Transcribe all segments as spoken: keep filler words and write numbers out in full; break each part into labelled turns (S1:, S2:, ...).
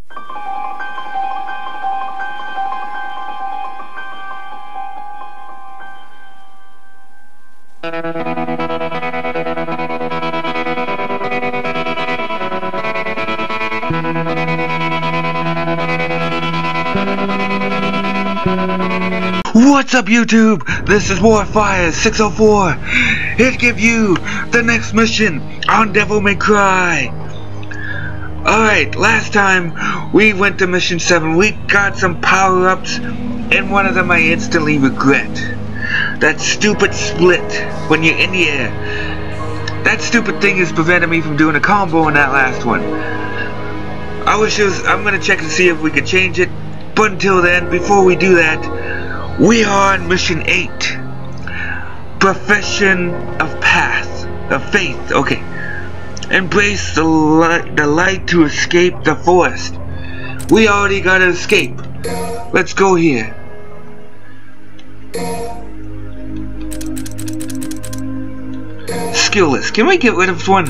S1: What's up, YouTube? This is Warfire six oh four. Here to give you the next mission on Devil May Cry. Alright, last time we went to mission seven. We got some power-ups, and one of them I instantly regret. That stupid split when you're in the air. That stupid thing is preventing me from doing a combo in that last one. I wish it was, I'm gonna check to see if we could change it. But until then, before we do that, we are on mission eight. Profession of Path, of Faith, okay. Embrace the light, the light to escape the forest. We already gotta escape. Let's go here. Skillless. Can we get rid of one?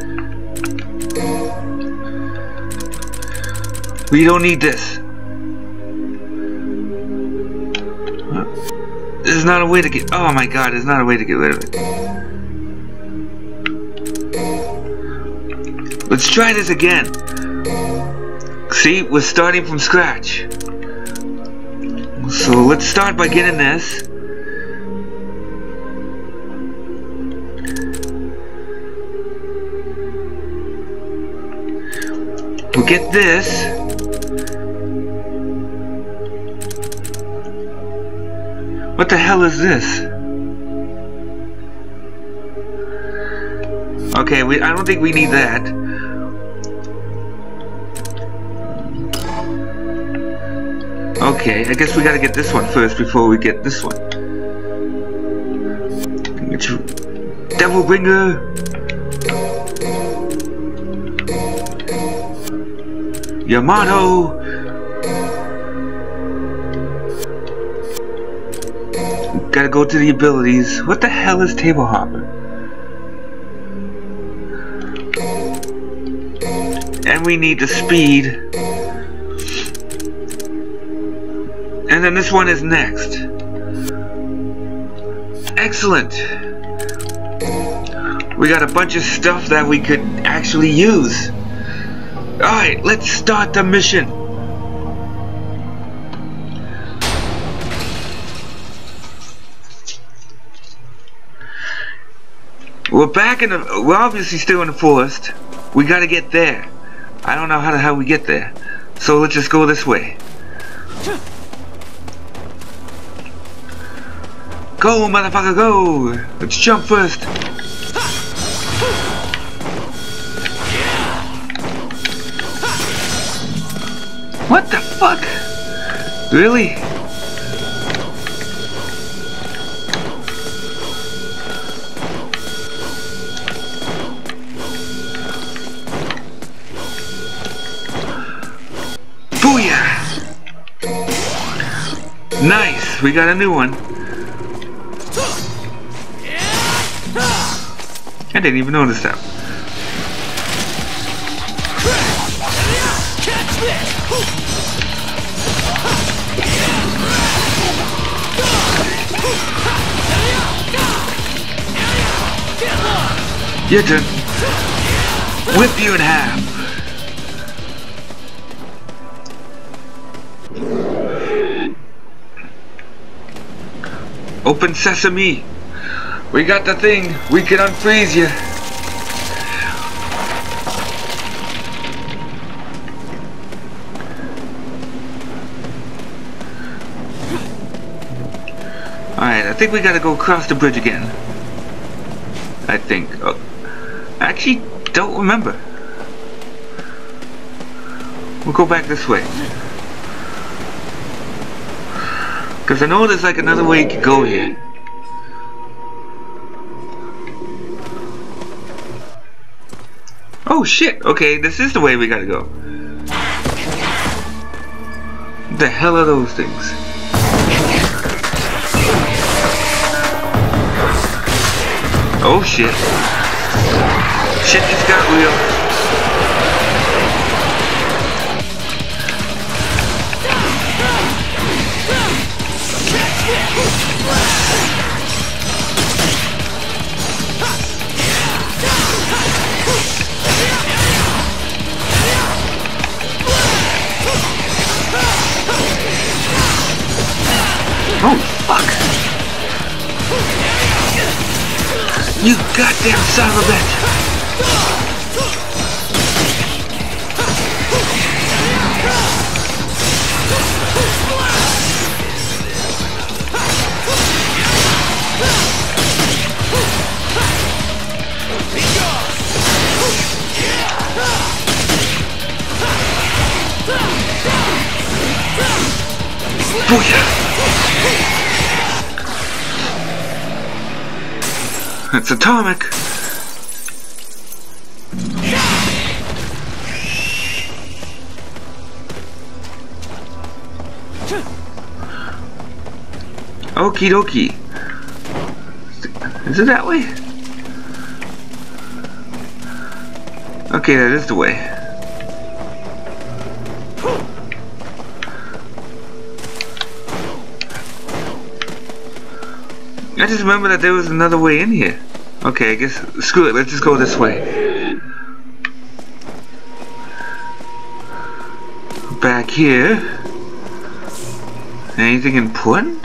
S1: We don't need this. There's not a way to get. Oh my god, there's not a way to get rid of it. Let's try this again. See, we're starting from scratch. So let's start by getting this. We'll get this. What the hell is this? Okay, we, I don't think we need that. Okay, I guess we gotta get this one first before we get this one. Get you, Devil Bringer. Yamato. Gotta go to the abilities. What the hell is Table Hopper? And we need the speed. And then this one is next. Excellent. We got a bunch of stuff that we could actually use. Alright, let's start the mission. We're back in the, we're obviously still in the forest. We gotta get there. I don't know how the hell we get there. So let's just go this way. Go, motherfucker, go! Let's jump first. What the fuck? Really? Nice, we got a new one. I didn't even notice that. Your turn. Whip you in half. Open sesame. We got the thing. We can unfreeze you. Alright, I think we gotta go across the bridge again. I think. Oh, I actually don't remember. We'll go back this way. Because I know there's like another way you could go here. Oh shit, okay, this is the way we gotta go. What the hell are those things? Oh shit. Shit just got real. Oh, fuck! You goddamn son of a bitch! Booyah! It's atomic. Okie dokie. Is it that way? Okay, that is the way. I just remember that there was another way in here. Okay, I guess, screw it, let's just go this way. Back here. Anything important?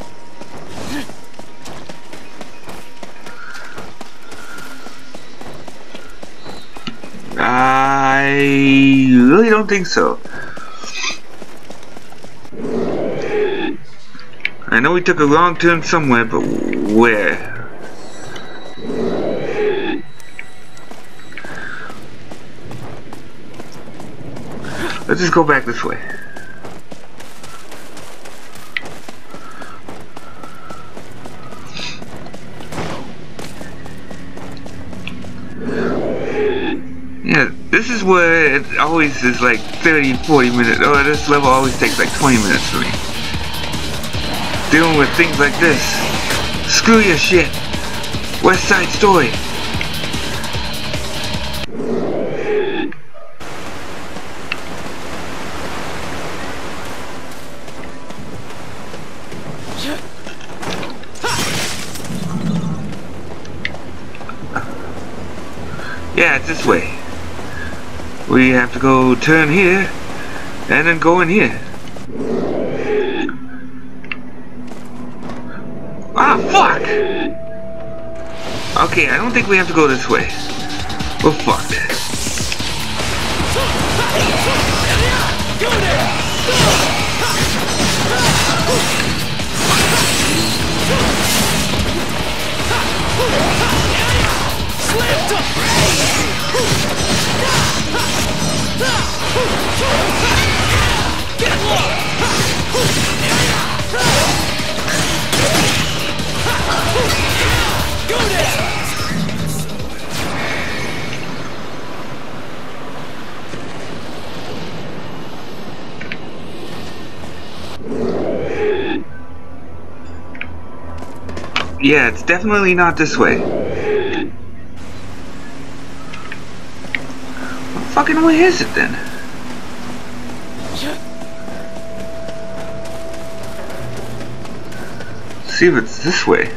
S1: I really don't think so. I know we took a wrong turn somewhere, but where? Let's just go back this way. Yeah, this is where it always is like thirty, forty minutes. Oh, this level always takes like twenty minutes for me. Dealing with things like this. Screw your shit. West Side Story. Yeah, it's this way. We have to go turn here and then go in here. Ah, fuck! Okay, I don't think we have to go this way. We're fucked.
S2: Get low! Go down!
S1: Yeah, it's definitely not this way. What fucking way is it then? Let's see if it's this way.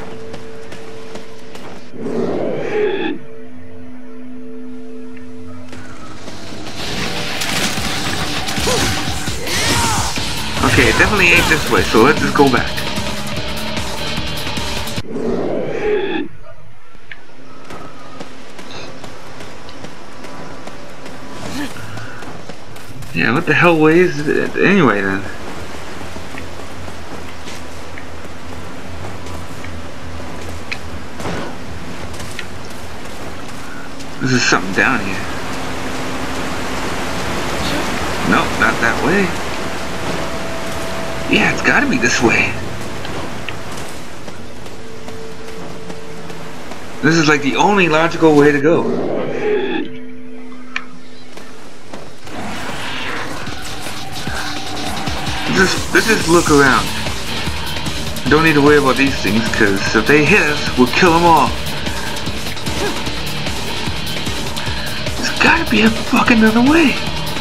S1: Okay, it definitely ain't this way, so let's just go back. Yeah, what the hell way is it anyway then? This is something down here. Nope, not that way. Yeah, it's gotta be this way. This is like the only logical way to go. Just, let's just look around. Don't need to worry about these things, because if they hit us, we'll kill them all. There's gotta be a fucking other way.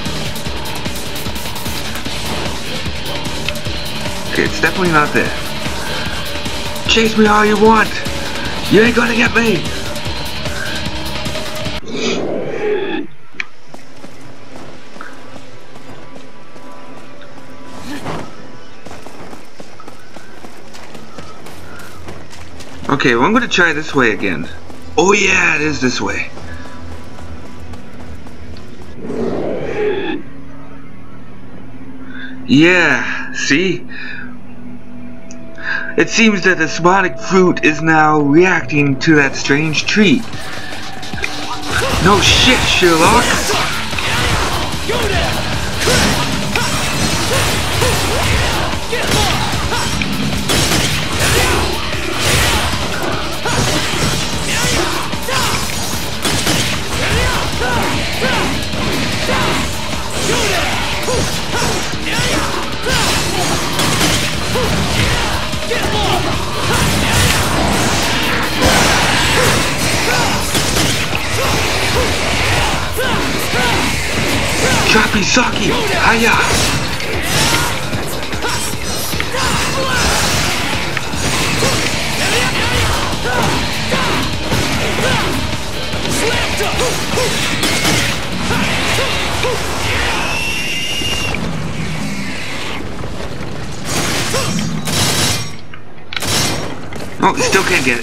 S1: Okay, it's definitely not there. Chase me all you want. You ain't gonna get me. Okay, well I'm gonna try this way again. Oh yeah, it is this way. Yeah, see? It seems that the Sonic fruit is now reacting to that strange tree. No shit, Sherlock! Choppy Saki! Hiya! Oh, still can't get it.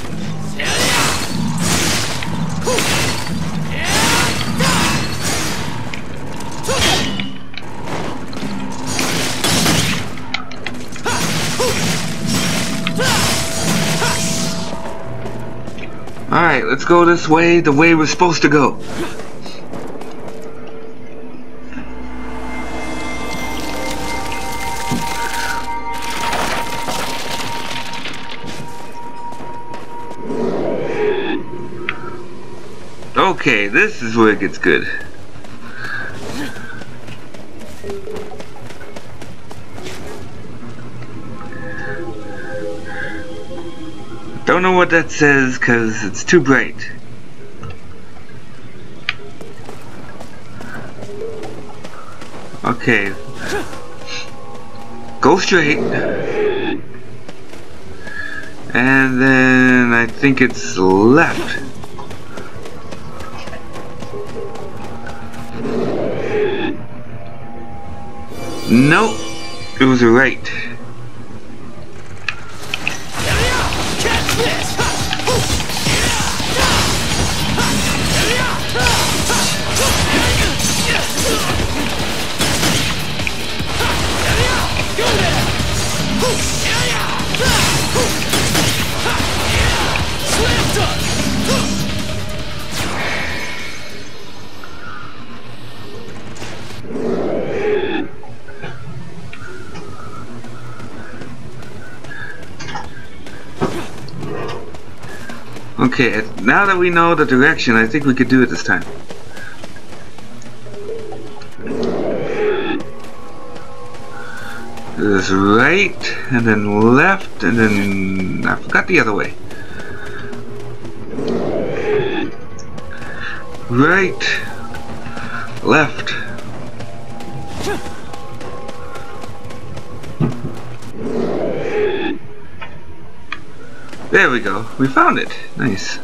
S1: Alright, let's go this way, the way we're supposed to go. Okay, this is where it gets good. Don't know what that says because it's too bright. Okay. Go straight. And then I think it's left. Nope. It was right. Okay, now that we know the direction, I think we could do it this time. There's right, and then left, and then I forgot the other way. Right, left. There we go. We found it. Nice.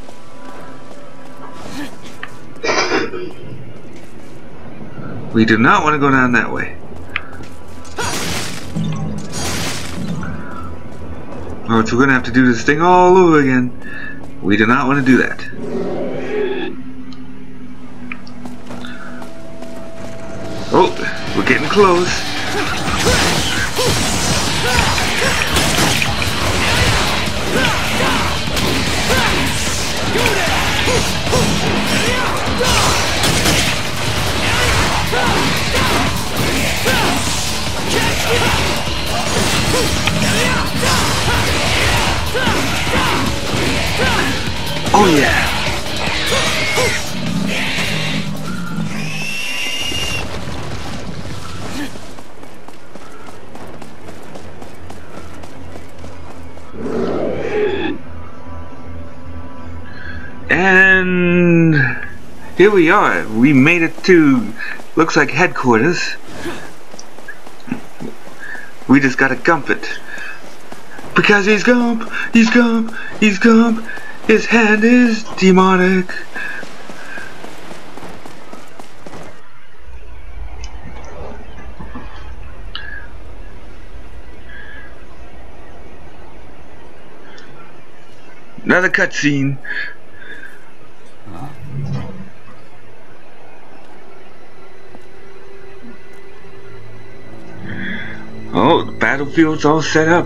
S1: We do not want to go down that way. Or we're going to have to do this thing all over again. We do not want to do that. Oh, we're getting close. Oh yeah. And here we are. We made it to, looks like headquarters. We just gotta gump it. Because he's Gump, he's Gump, he's Gump. His hand is demonic. Another cutscene. Oh, the battlefield's all set up.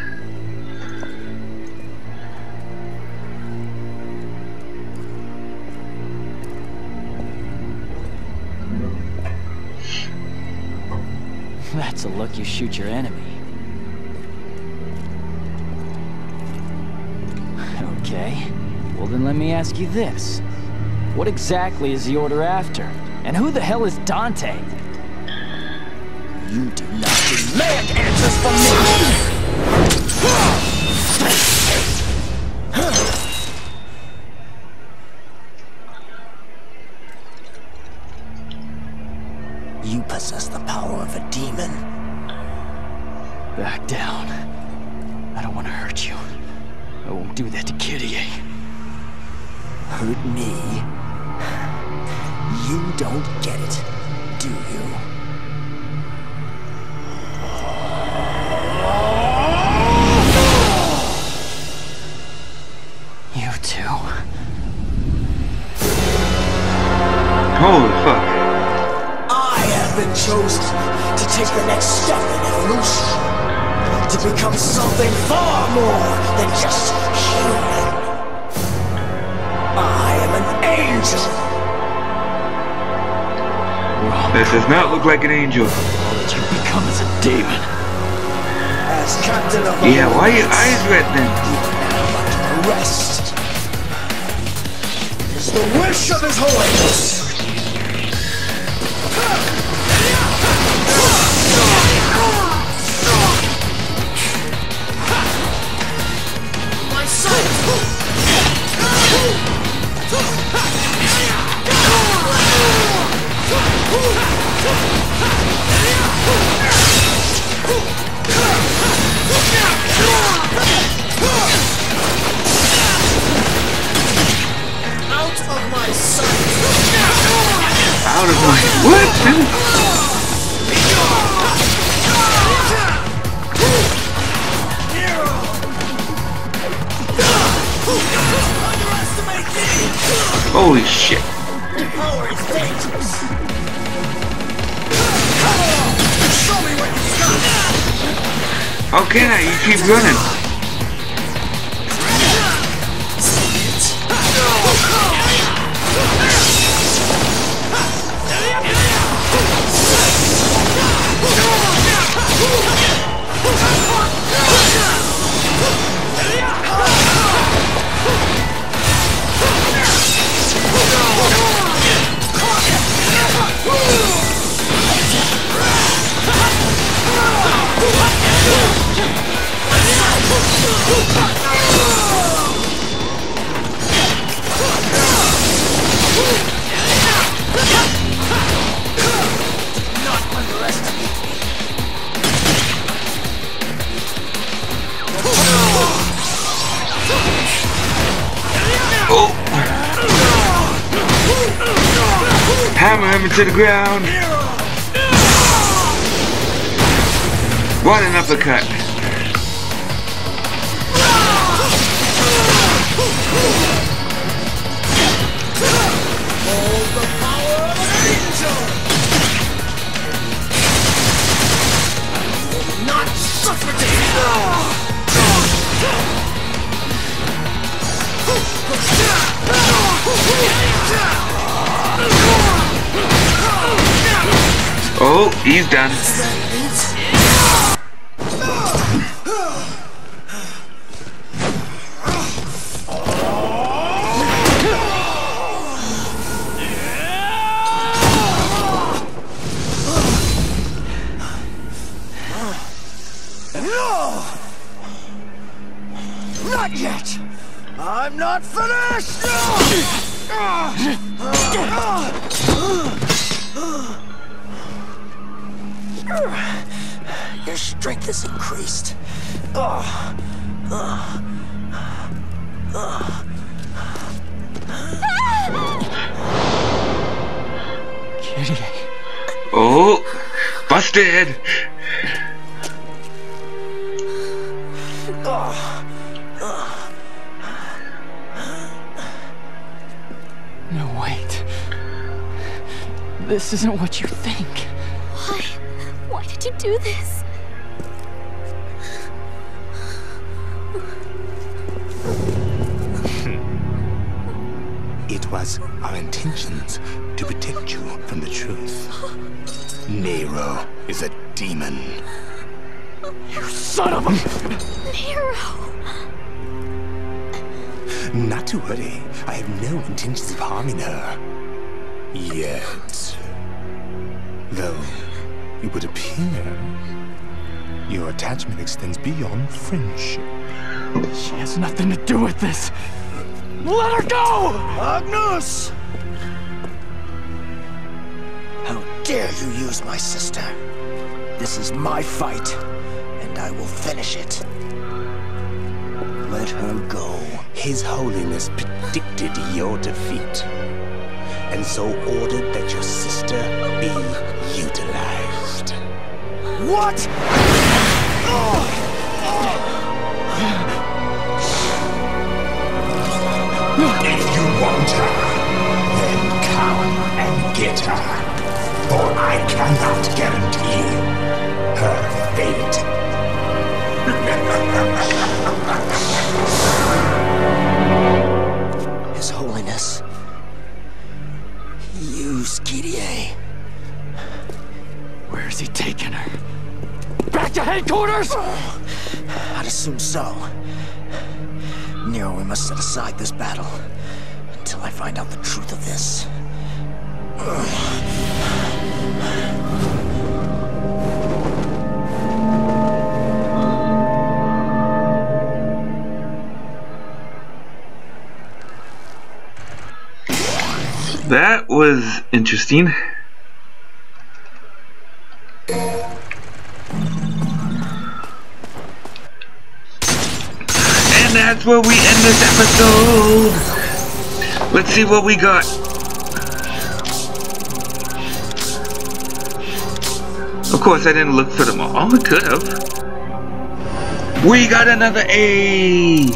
S2: That's a look you shoot your enemy. Okay. Well, then let me ask you this. What exactly is the Order after? And who the hell is Dante? You do not demand answers from me!
S3: You possess the power of a demon.
S2: Back down. I don't want to hurt you. I won't do that to Kyrie.
S3: Hurt me? You don't get it, do you?
S2: You too.
S1: Holy fuck.
S3: I have been chosen to take the next step in evolution. To become something far more than just human. I am an angel.
S2: Wrong.
S1: This does not look like an angel.
S2: All that you become is a demon.
S3: As captain of the
S1: Yeah, why are your eyes red then?
S3: Rest is the wish of His Holiness. My sight! Out of my sight!
S1: Out of my what? Holy shit.
S3: Power is dangerous. Show me what you got.
S1: How can I? You keep running. Oh! Hammer him into the ground. What an uppercut.
S3: Hold the power of an angel. I will not suffocate.
S1: Oh, he's done.
S3: Not yet. I'm not finished. Your strength has increased.
S2: Kyrie.
S1: Oh, busted.
S2: This isn't what you think.
S4: Why? Why did you do this?
S5: It was our intentions to protect you from the truth. Nero is a demon.
S2: You son of a...
S4: Nero!
S5: Not to worry, I have no intentions of harming her. Yet. Though, it would appear your attachment extends beyond friendship.
S2: She has nothing to do with this. Let her go!
S3: Agnus! How dare you use my sister? This is my fight, and I will finish it. Let her go.
S5: His Holiness predicted your defeat, and so ordered that your sister be utilized.
S3: What?
S5: If you want her, then come and get her, for I cannot guarantee her fate.
S3: His Holiness, use Kyrie.
S2: Where's he taking her? Back to headquarters?
S3: I'd assume so. Nero, we must set aside this battle until I find out the truth of this.
S1: That was interesting. And that's where we end this episode. Let's see what we got. Of course, I didn't look for them all. I could have. We got another A.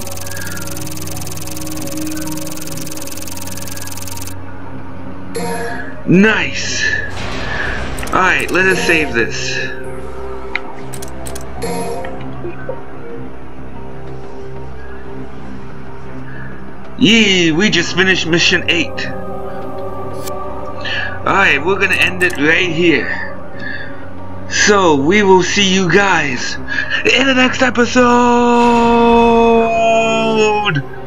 S1: Nice. Alright, let us save this. Yee, we just finished mission eight. Alright, we're gonna end it right here. So, we will see you guys in the next episode!